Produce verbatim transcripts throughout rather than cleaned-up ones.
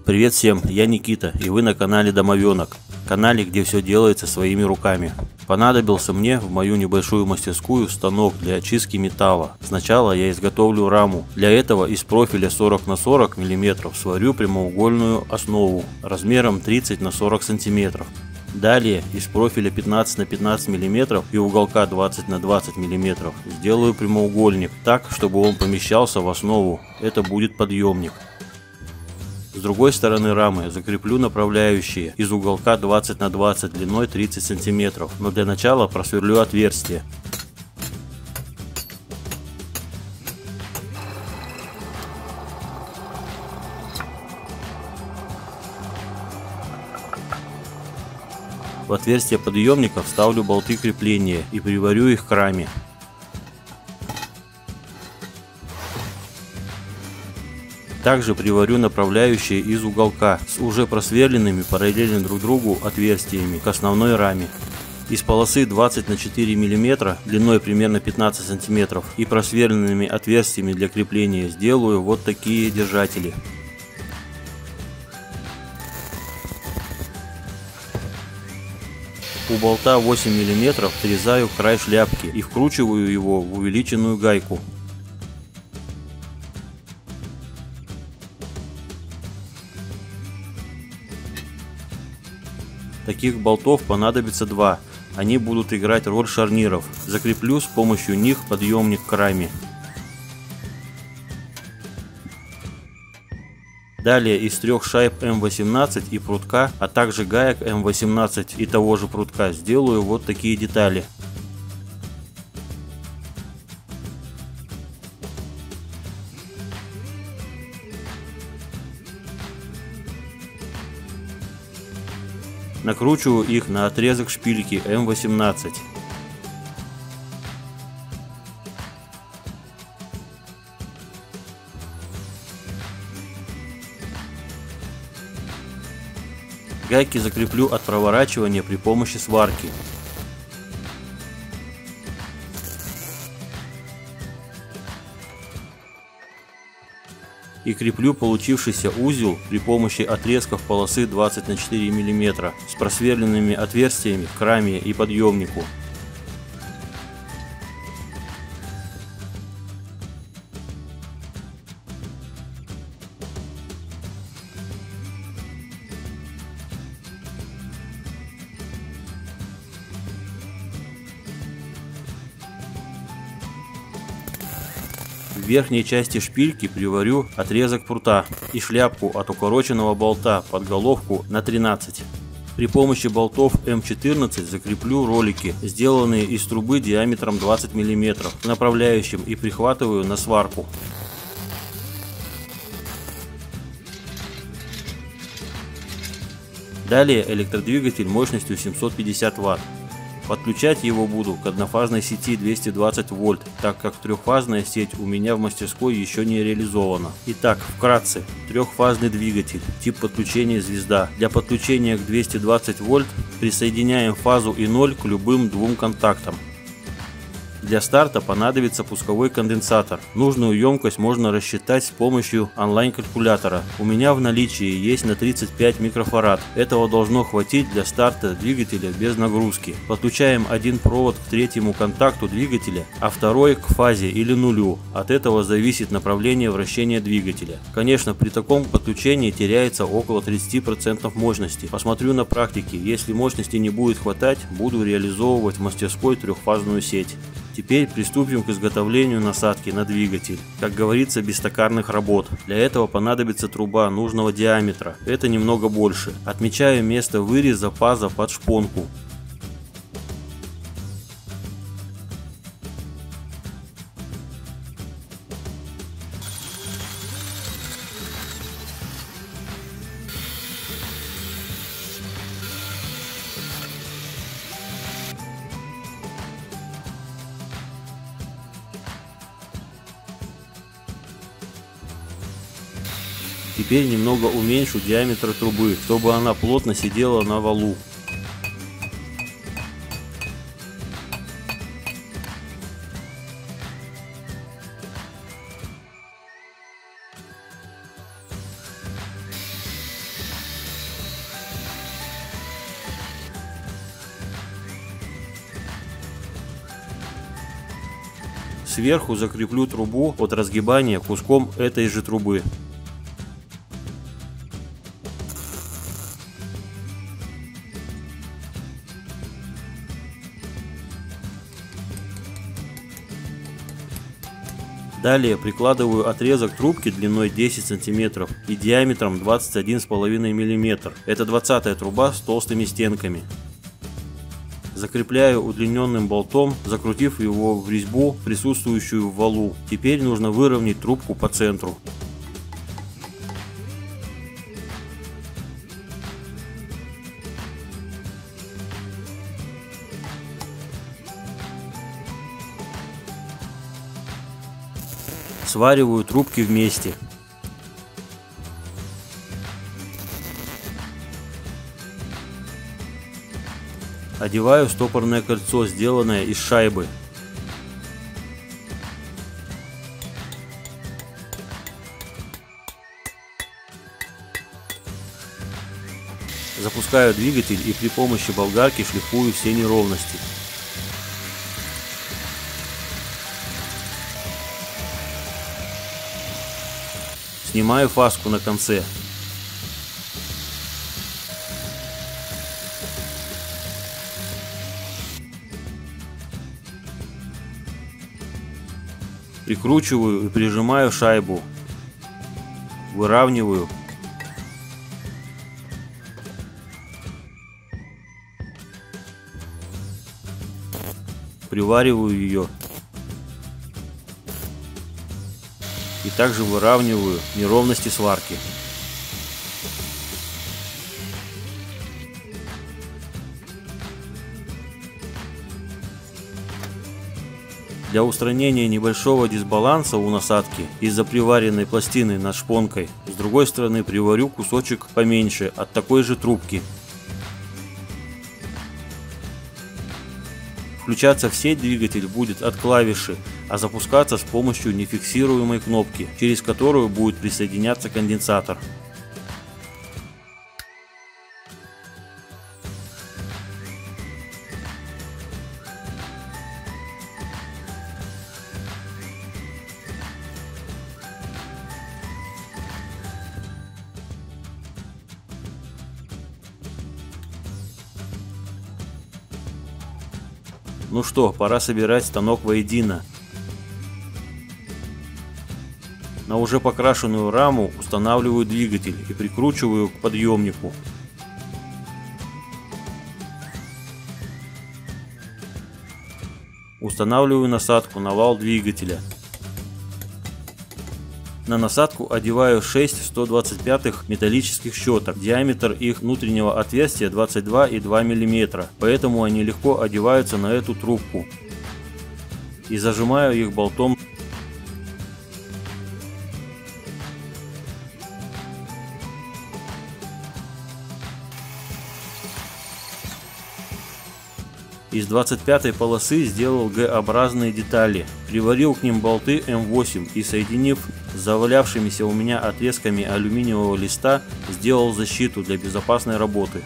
Привет всем, я Никита, и вы на канале Домовенок, канале, где все делается своими руками. Понадобился мне в мою небольшую мастерскую станок для очистки металла. Сначала я изготовлю раму. Для этого из профиля сорок на сорок миллиметров сварю прямоугольную основу размером тридцать на сорок сантиметров. Далее из профиля пятнадцать на пятнадцать миллиметров и уголка двадцать на двадцать миллиметров сделаю прямоугольник так, чтобы он помещался в основу. Это будет подъемник. С другой стороны рамы закреплю направляющие из уголка двадцать на двадцать длиной тридцать сантиметров, но для начала просверлю отверстие. В отверстие подъемника вставлю болты крепления и приварю их к раме. Также приварю направляющие из уголка с уже просверленными параллельно друг другу отверстиями к основной раме. Из полосы двадцать на четыре миллиметра длиной примерно пятнадцать сантиметров и просверленными отверстиями для крепления сделаю вот такие держатели. У болта восемь миллиметров отрезаю край шляпки и вкручиваю его в увеличенную гайку. Таких болтов понадобится два, они будут играть роль шарниров. Закреплю с помощью них подъемник к раме. Далее из трех шайб эм восемнадцать и прутка, а также гаек эм восемнадцать и того же прутка сделаю вот такие детали. Накручиваю их на отрезок шпильки эм восемнадцать. Гайки закреплю от проворачивания при помощи сварки. И креплю получившийся узел при помощи отрезков полосы двадцать на четыре миллиметра с просверленными отверстиями к раме и подъемнику. В верхней части шпильки приварю отрезок прута и шляпку от укороченного болта под головку на тринадцать. При помощи болтов эм четырнадцать закреплю ролики, сделанные из трубы диаметром двадцать миллиметров, к направляющим и прихватываю на сварку. Далее электродвигатель мощностью семьсот пятьдесят ватт. Подключать его буду к однофазной сети двести двадцать вольт, так как трехфазная сеть у меня в мастерской еще не реализована. Итак, вкратце, трехфазный двигатель, тип подключения звезда. Для подключения к двести двадцать вольт присоединяем фазу и ноль к любым двум контактам. Для старта понадобится пусковой конденсатор. Нужную емкость можно рассчитать с помощью онлайн-калькулятора. У меня в наличии есть на тридцать пять микрофарад. Этого должно хватить для старта двигателя без нагрузки. Подключаем один провод к третьему контакту двигателя, а второй к фазе или нулю. От этого зависит направление вращения двигателя. Конечно, при таком подключении теряется около тридцати процентов мощности. Посмотрю на практике. Если мощности не будет хватать, буду реализовывать в мастерской трехфазную сеть. Теперь приступим к изготовлению насадки на двигатель. Как говорится, без токарных работ. Для этого понадобится труба нужного диаметра. Это немного больше. Отмечаю место выреза паза под шпонку. Теперь немного уменьшу диаметр трубы, чтобы она плотно сидела на валу. Сверху закреплю трубу от разгибания куском этой же трубы. Далее прикладываю отрезок трубки длиной десять сантиметров и диаметром двадцать один и пять миллиметра. Это двадцатая труба с толстыми стенками. Закрепляю удлиненным болтом, закрутив его в резьбу, присутствующую в валу. Теперь нужно выровнять трубку по центру. Свариваю трубки вместе. Одеваю стопорное кольцо, сделанное из шайбы. Запускаю двигатель и при помощи болгарки шлифую все неровности. Снимаю фаску на конце. Прикручиваю и прижимаю шайбу. Выравниваю. Привариваю ее. И также выравниваю неровности сварки. Для устранения небольшого дисбаланса у насадки из-за приваренной пластины над шпонкой, с другой стороны приварю кусочек поменьше от такой же трубки. Включаться в сеть двигатель будет от клавиши, а запускаться с помощью нефиксируемой кнопки, через которую будет присоединяться конденсатор. Ну что, пора собирать станок воедино. На уже покрашенную раму устанавливаю двигатель и прикручиваю к подъемнику. Устанавливаю насадку на вал двигателя. На насадку одеваю шесть сто двадцать пятых металлических щеток. Диаметр их внутреннего отверстия двадцать два и два миллиметра, поэтому они легко одеваются на эту трубку. И зажимаю их болтом. Из двадцать пятой полосы сделал Г-образные детали, приварил к ним болты эм восемь и, соединив с завалявшимися у меня отрезками алюминиевого листа, сделал защиту для безопасной работы.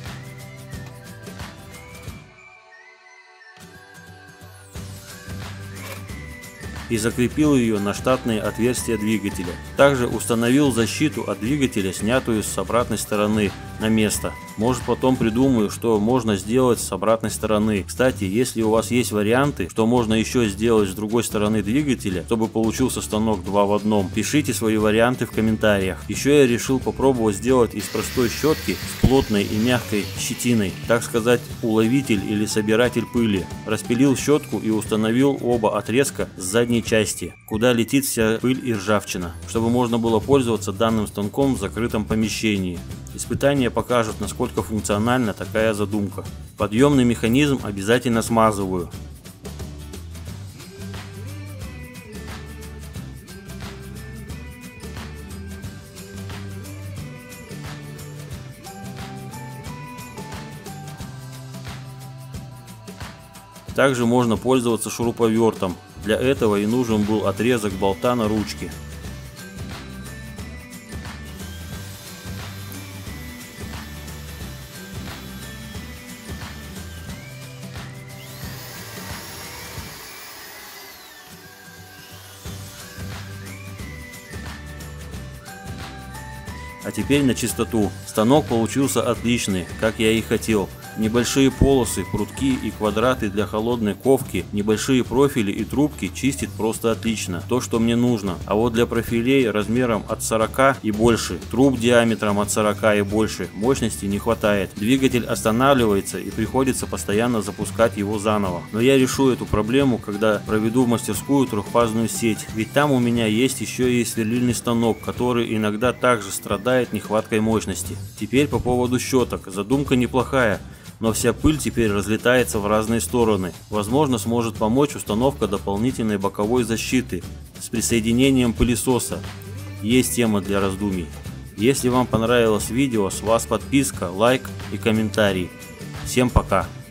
И закрепил ее на штатные отверстия двигателя. Также установил защиту от двигателя, снятую с обратной стороны, на место. Может, потом придумаю, что можно сделать с обратной стороны. Кстати, если у вас есть варианты, что можно еще сделать с другой стороны двигателя, чтобы получился станок два в одном, пишите свои варианты в комментариях. Еще я решил попробовать сделать из простой щетки с плотной и мягкой щетиной, так сказать, уловитель или собиратель пыли. Распилил щетку и установил оба отрезка с задней части, куда летит вся пыль и ржавчина, чтобы можно было пользоваться данным станком в закрытом помещении. Испытания покажут, насколько функциональна такая задумка. Подъемный механизм обязательно смазываю. Также можно пользоваться шуруповертом. Для этого и нужен был отрезок болта на ручке. А теперь на чистоту. Станок получился отличный, как я и хотел. Небольшие полосы, прутки и квадраты для холодной ковки, небольшие профили и трубки чистит просто отлично. То, что мне нужно. А вот для профилей размером от сорока и больше, труб диаметром от сорока и больше, мощности не хватает. Двигатель останавливается и приходится постоянно запускать его заново. Но я решу эту проблему, когда проведу в мастерскую трехфазную сеть. Ведь там у меня есть еще и сверлильный станок, который иногда также страдает нехваткой мощности. Теперь по поводу щеток. Задумка неплохая. Но вся пыль теперь разлетается в разные стороны. Возможно, сможет помочь установка дополнительной боковой защиты с присоединением пылесоса. Есть тема для раздумий. Если вам понравилось видео, с вас подписка, лайк и комментарий. Всем пока!